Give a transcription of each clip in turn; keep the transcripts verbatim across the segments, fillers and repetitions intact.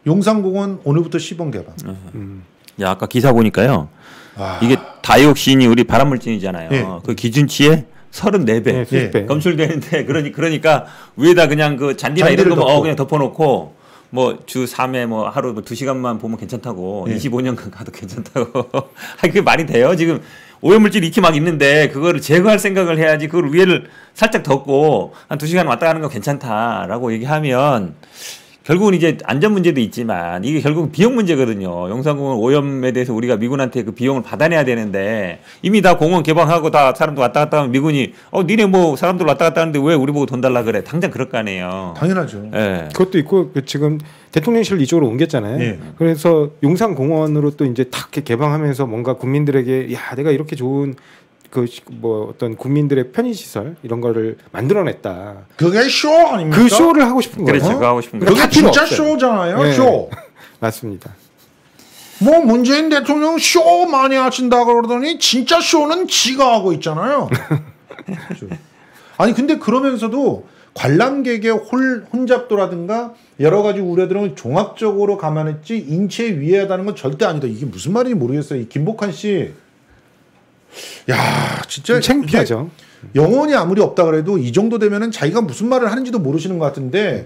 용산공원 오늘부터 시범 개방. 음. 야 아까 기사 보니까요. 와. 이게 다이옥신이 우리 발암물질이잖아요. 네. 그 기준치에 서른네 배 네, 네. 검출되는데 그러니 그러니까 위에다 그냥 그 잔디나 이런 거 어, 그냥 덮어놓고 뭐 주 삼 회 뭐 하루 뭐 두 시간만 보면 괜찮다고 네. 이십오 년간 가도 괜찮다고. 아니 그게 말이 돼요? 지금 오염물질이 이렇게 막 있는데 그거를 제거할 생각을 해야지 그걸 위에를 살짝 덮고 한 두 시간 왔다 가는 거 괜찮다라고 얘기하면 결국은 이제 안전 문제도 있지만 이게 결국은 비용 문제거든요. 용산공원 오염에 대해서 우리가 미군한테 그 비용을 받아내야 되는데 이미 다 공원 개방하고 다 사람들 왔다 갔다 하면 미군이 어 니네 뭐 사람들 왔다 갔다 하는데 왜 우리 보고 돈 달라 그래. 당장 그럴 거 아니에요. 당연하죠. 네. 그것도 있고 지금 대통령실 이쪽으로 옮겼잖아요. 네. 그래서 용산공원으로 또 이제 탁 개방하면서 뭔가 국민들에게 야 내가 이렇게 좋은 그 뭐 어떤 국민들의 편의시설 이런 거를 만들어냈다. 그게 쇼 아닙니까? 그 쇼를 하고 싶은 거예요. 그렇죠. 그거 하고 싶은 거. 그게 다 필요 진짜 없어요. 쇼잖아요. 네. 쇼. 맞습니다. 뭐 문재인 대통령 쇼 많이 하신다 그러더니 진짜 쇼는 지가 하고 있잖아요. 아니 근데 그러면서도 관람객의 홀, 혼잡도라든가 여러 가지 우려들은 종합적으로 감안했지 인체에 위해하다는 건 절대 아니다. 이게 무슨 말인지 모르겠어요. 이 김복한 씨. 야 진짜 창피하죠. 영혼이 아무리 없다 그래도 이 정도 되면은 자기가 무슨 말을 하는지도 모르시는 것 같은데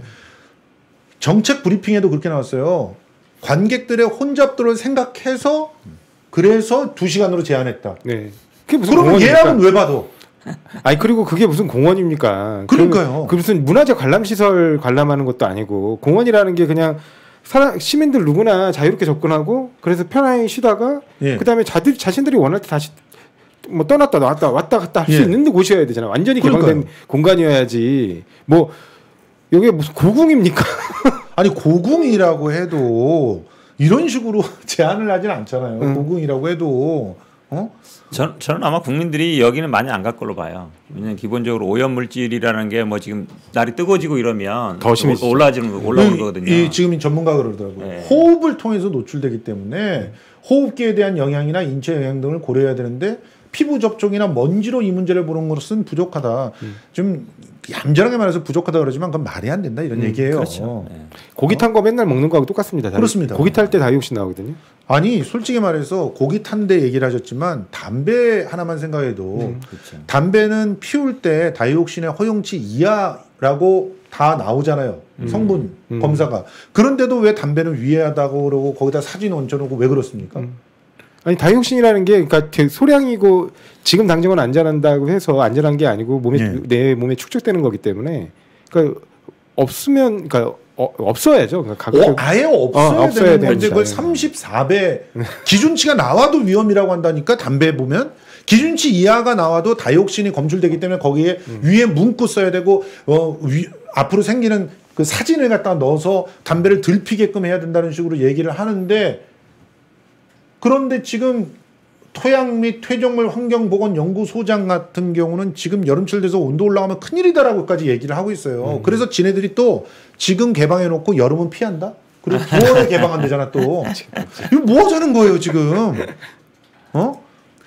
정책 브리핑에도 그렇게 나왔어요. 관객들의 혼잡도를 생각해서 그래서 두 시간으로 제한했다. 네. 그게 무슨 그러면 공원입니까? 예약은 왜 받아? 아니 그리고 그게 무슨 공원입니까? 그러니까요. 그 무슨 문화재 관람 시설 관람하는 것도 아니고 공원이라는 게 그냥 사람, 시민들 누구나 자유롭게 접근하고 그래서 편안히 쉬다가 예. 그다음에 자들 자신들이 원할 때 다시 뭐 떠났다 나왔다 왔다 갔다 할 수 예. 있는 곳이어야 되잖아. 완전히 그러니까요. 개방된 공간이어야지. 뭐 여기 무슨 고궁입니까? 아니 고궁이라고 해도 이런 식으로 제한을 하진 않잖아요. 음. 고궁이라고 해도 어? 전, 저는 아마 국민들이 여기는 많이 안 갈 걸로 봐요. 왜냐면 기본적으로 오염물질이라는 게 뭐 지금 날이 뜨거워지고 이러면 더 심해지죠. 올라지는 거, 올라오는 이, 거거든요. 이 지금 전문가가 그러더라고요. 네. 호흡을 통해서 노출되기 때문에 호흡기에 대한 영향이나 인체 영향 등을 고려해야 되는데 피부 접촉이나 먼지로 이 문제를 보는 것은 부족하다. 음. 좀 얌전하게 말해서 부족하다 그러지만 그건 말이 안 된다 이런 음, 얘기예요. 그렇죠. 네. 고기 탄 거 맨날 먹는 거하고 똑같습니다. 다이- 그렇습니다. 고기 탈 때 다이옥신 나오거든요. 아니 솔직히 말해서 고기 탄데 얘기를 하셨지만 담배 하나만 생각해도 음. 그렇죠. 담배는 피울 때 다이옥신의 허용치 이하라고 다 나오잖아요. 성분 음. 검사가. 그런데도 왜 담배는 위해하다고 그러고 거기다 사진 얹어놓고 왜 그렇습니까? 음. 아니 다이옥신이라는 게 그러니까 되게 소량이고 지금 당장은 안전한다고 해서 안전한 게 아니고 몸에 네. 내 몸에 축적되는 거기 때문에 그러니까 없으면 그러니까 어, 없어야죠. 그러니까 가급적 어, 아예 없어야, 어, 없어야 되는 되는 건데 그걸 거죠. 삼십사 배 기준치가 나와도 위험이라고 한다니까. 담배 보면 기준치 이하가 나와도 다이옥신이 검출되기 때문에 거기에 음. 위에 문구 써야 되고 어, 위, 앞으로 생기는 그 사진을 갖다 넣어서 담배를 들피게끔 해야 된다는 식으로 얘기를 하는데 그런데 지금 토양 및 퇴적물 환경보건연구소장 같은 경우는 지금 여름철 돼서 온도 올라가면 큰일이다라고까지 얘기를 하고 있어요. 음. 그래서 지네들이 또 지금 개방해놓고 여름은 피한다? 그리고 구월에 개방한대잖아 또. 이거 뭐 하자는 거예요 지금? 어?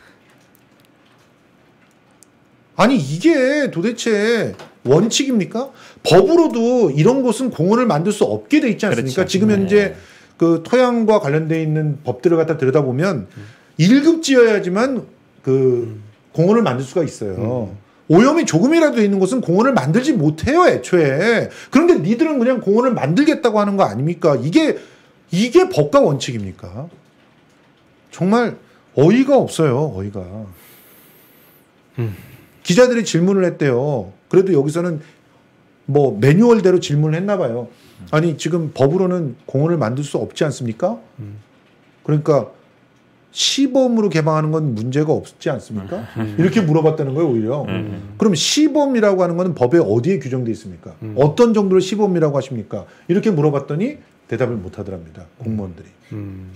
아니 이게 도대체 원칙입니까? 법으로도 이런 곳은 공원을 만들 수 없게 돼 있지 않습니까? 그렇죠. 지금 현재 네. 그 토양과 관련돼 있는 법들을 갖다 들여다보면 일 급 지어야지만 그 공원을 만들 수가 있어요. 오염이 조금이라도 돼 있는 곳은 공원을 만들지 못해요 애초에. 그런데 니들은 그냥 공원을 만들겠다고 하는 거 아닙니까? 이게 이게 법과 원칙입니까? 정말 어이가 없어요. 어이가. 음. 기자들이 질문을 했대요. 그래도 여기서는 뭐 매뉴얼대로 질문을 했나 봐요. 아니 지금 법으로는 공원을 만들 수 없지 않습니까? 음. 그러니까 시범으로 개방하는 건 문제가 없지 않습니까? 이렇게 물어봤다는 거예요 오히려. 음. 그럼 시범이라고 하는 건 법에 어디에 규정돼 있습니까? 음. 어떤 정도로 시범이라고 하십니까? 이렇게 물어봤더니 대답을 못 하더랍니다. 공무원들이. 음.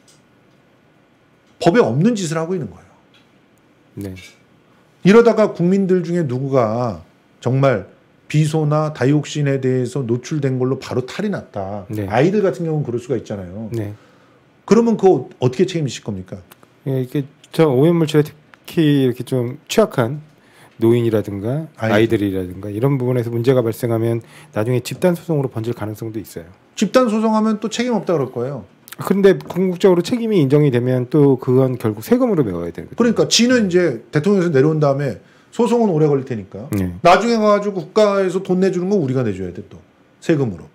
법에 없는 짓을 하고 있는 거예요. 네. 이러다가 국민들 중에 누구가 정말 비소나 다이옥신에 대해서 노출된 걸로 바로 탈이 났다. 네. 아이들 같은 경우는 그럴 수가 있잖아요. 네. 그러면 그거 어떻게 책임지실 겁니까? 예, 이게 저 오염물질에 특히 이렇게 좀 취약한 노인이라든가 아이들. 아이들이라든가 이런 부분에서 문제가 발생하면 나중에 집단 소송으로 번질 가능성도 있어요. 집단 소송하면 또 책임 없다 그럴 거예요. 그런데 궁극적으로 책임이 인정이 되면 또 그건 결국 세금으로 메워야 되거든요. 그러니까 지는 이제 대통령에서 내려온 다음에 소송은 오래 걸릴 테니까 네. 나중에 가가지고 국가에서 돈 내주는 건 우리가 내줘야 돼 또 세금으로.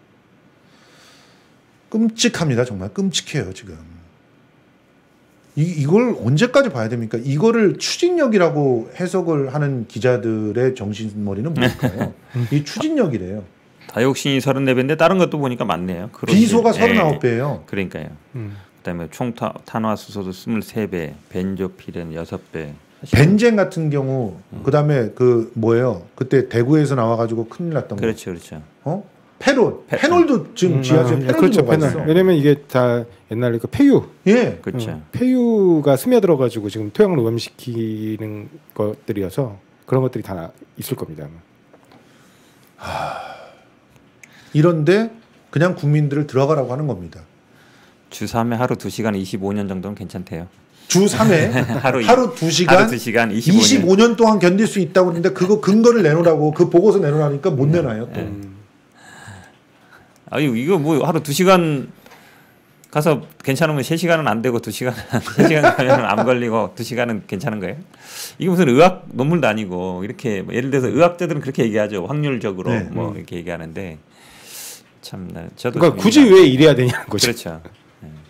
끔찍합니다. 정말 끔찍해요 지금. 이, 이걸 언제까지 봐야 됩니까? 이거를 추진력이라고 해석을 하는 기자들의 정신머리는 뭘까요? 이 추진력이래요. 다육신이 서른네 배인데 다른 것도 보니까 많네요. 비소가 네. 서른아홉 배예요. 그러니까요. 음. 그다음에 총탄화수소도 스물세 배, 벤조필은 여섯 배. 벤젠 같은 경우 그다음에 그 뭐예요? 그때 대구에서 나와가지고 큰일 났던 거. 그렇죠, 그렇죠. 어? 페놀. 페- 페놀도 지금 음, 지하철 아, 페놀도 그렇죠, 들어가 페놀. 있어. 왜냐면 이게 다 옛날에 그 폐유, 예. 그렇죠. 음, 폐유가 스며들어가지고 지금 토양을 오염시키는 것들이어서 그런 것들이 다 있을 겁니다. 이런데 그냥 국민들을 들어가라고 하는 겁니다. 주 삼 회 하루 두 시간 이십오 년 정도는 괜찮대요. 주 삼 회 하루 이- 하루 두 시간 하루 두 시간 이십오 년. 이십오 년 동안 견딜 수 있다고 했는데 그거 근거를 내놓으라고 그 보고서 내놓으라니까 못 내놔요 또. 음. 아유 이거 뭐 하루 두 시간 가서 괜찮으면 세 시간은 안 되고 두 시간 세 시간 가면 안 걸리고 두 시간은 괜찮은 거예요? 이게 무슨 의학 논문도 아니고 이렇게 뭐 예를 들어서 의학자들은 그렇게 얘기하죠. 확률적으로 네. 뭐 이렇게 얘기하는데 참 나- 저도 그러니까 좀 굳이 이해가- 왜 이래야 되냐는 거죠. 그렇죠.